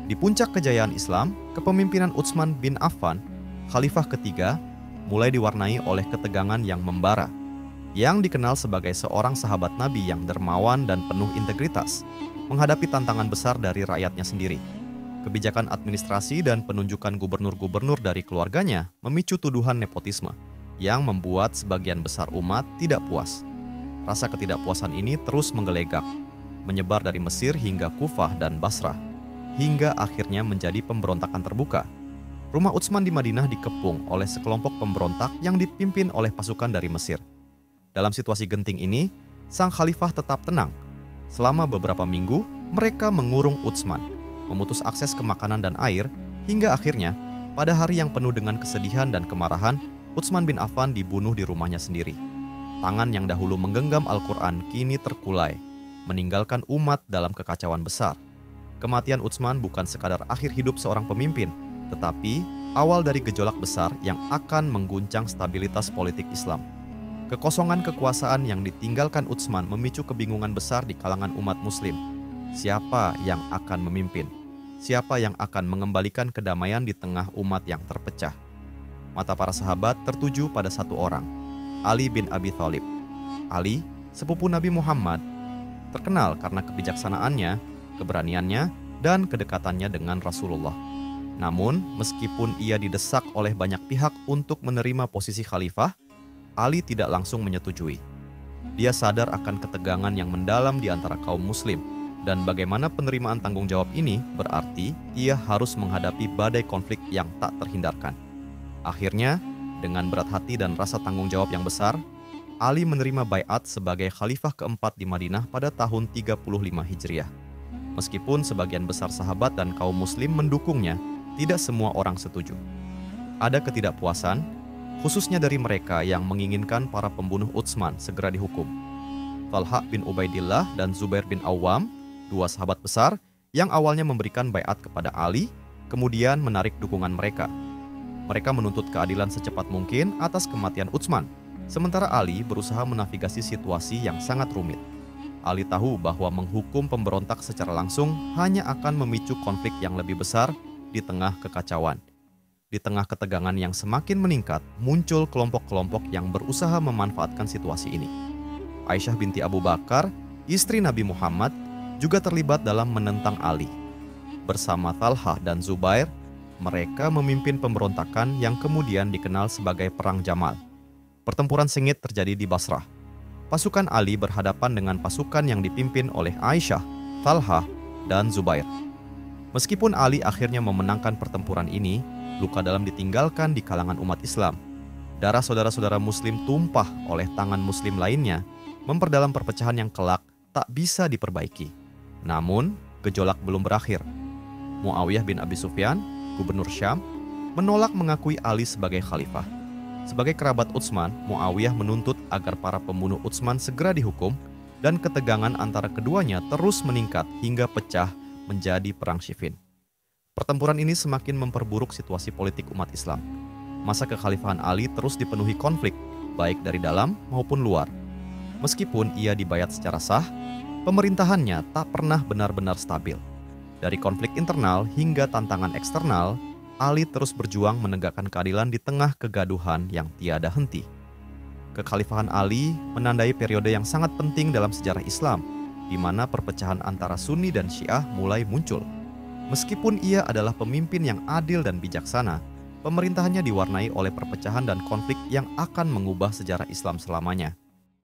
Di puncak kejayaan Islam, kepemimpinan Utsman bin Affan, khalifah ketiga, mulai diwarnai oleh ketegangan yang membara. Yang dikenal sebagai seorang sahabat Nabi yang dermawan dan penuh integritas, menghadapi tantangan besar dari rakyatnya sendiri. Kebijakan administrasi dan penunjukan gubernur-gubernur dari keluarganya memicu tuduhan nepotisme, yang membuat sebagian besar umat tidak puas. Rasa ketidakpuasan ini terus menggelegak, menyebar dari Mesir hingga Kufah dan Basrah, hingga akhirnya menjadi pemberontakan terbuka. Rumah Utsman di Madinah dikepung oleh sekelompok pemberontak yang dipimpin oleh pasukan dari Mesir. Dalam situasi genting ini, sang khalifah tetap tenang. Selama beberapa minggu, mereka mengurung Utsman, memutus akses ke makanan dan air, hingga akhirnya, pada hari yang penuh dengan kesedihan dan kemarahan, Utsman bin Affan dibunuh di rumahnya sendiri. Tangan yang dahulu menggenggam Al-Quran kini terkulai, meninggalkan umat dalam kekacauan besar. Kematian Utsman bukan sekadar akhir hidup seorang pemimpin, tetapi awal dari gejolak besar yang akan mengguncang stabilitas politik Islam. Kekosongan kekuasaan yang ditinggalkan Utsman memicu kebingungan besar di kalangan umat muslim. Siapa yang akan memimpin? Siapa yang akan mengembalikan kedamaian di tengah umat yang terpecah? Mata para sahabat tertuju pada satu orang, Ali bin Abi Thalib. Ali, sepupu Nabi Muhammad, terkenal karena kebijaksanaannya, keberaniannya, dan kedekatannya dengan Rasulullah. Namun, meskipun ia didesak oleh banyak pihak untuk menerima posisi khalifah, Ali tidak langsung menyetujui. Dia sadar akan ketegangan yang mendalam di antara kaum muslim, dan bagaimana penerimaan tanggung jawab ini berarti ia harus menghadapi badai konflik yang tak terhindarkan. Akhirnya, dengan berat hati dan rasa tanggung jawab yang besar, Ali menerima baiat sebagai khalifah keempat di Madinah pada tahun 35 Hijriah. Meskipun sebagian besar sahabat dan kaum muslim mendukungnya, tidak semua orang setuju. Ada ketidakpuasan, khususnya dari mereka yang menginginkan para pembunuh Utsman segera dihukum. Talha bin Ubaidillah dan Zubair bin Awam, dua sahabat besar yang awalnya memberikan baiat kepada Ali, kemudian menarik dukungan mereka. Mereka menuntut keadilan secepat mungkin atas kematian Utsman, sementara Ali berusaha menavigasi situasi yang sangat rumit. Ali tahu bahwa menghukum pemberontak secara langsung hanya akan memicu konflik yang lebih besar di tengah kekacauan. Di tengah ketegangan yang semakin meningkat, muncul kelompok-kelompok yang berusaha memanfaatkan situasi ini. Aisyah binti Abu Bakar, istri Nabi Muhammad, juga terlibat dalam menentang Ali. Bersama Talha dan Zubair, mereka memimpin pemberontakan yang kemudian dikenal sebagai Perang Jamal. Pertempuran sengit terjadi di Basrah. Pasukan Ali berhadapan dengan pasukan yang dipimpin oleh Aisyah, Talha, dan Zubair. Meskipun Ali akhirnya memenangkan pertempuran ini, luka dalam ditinggalkan di kalangan umat Islam. Darah saudara-saudara muslim tumpah oleh tangan muslim lainnya, memperdalam perpecahan yang kelak tak bisa diperbaiki. Namun, gejolak belum berakhir. Muawiyah bin Abi Sufyan, gubernur Syam, menolak mengakui Ali sebagai khalifah. Sebagai kerabat Utsman, Muawiyah menuntut agar para pembunuh Utsman segera dihukum, dan ketegangan antara keduanya terus meningkat hingga pecah menjadi Perang Siffin. Pertempuran ini semakin memperburuk situasi politik umat Islam. Masa kekhalifahan Ali terus dipenuhi konflik, baik dari dalam maupun luar. Meskipun ia dibayat secara sah, pemerintahannya tak pernah benar-benar stabil. Dari konflik internal hingga tantangan eksternal, Ali terus berjuang menegakkan keadilan di tengah kegaduhan yang tiada henti. Kekhalifahan Ali menandai periode yang sangat penting dalam sejarah Islam, di mana perpecahan antara Sunni dan Syiah mulai muncul. Meskipun ia adalah pemimpin yang adil dan bijaksana, pemerintahannya diwarnai oleh perpecahan dan konflik yang akan mengubah sejarah Islam selamanya.